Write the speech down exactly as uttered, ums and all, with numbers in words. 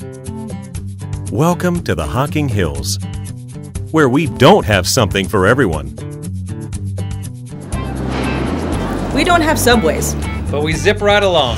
Welcome to the Hocking Hills, where we don't have something for everyone. We don't have subways, but we zip right along.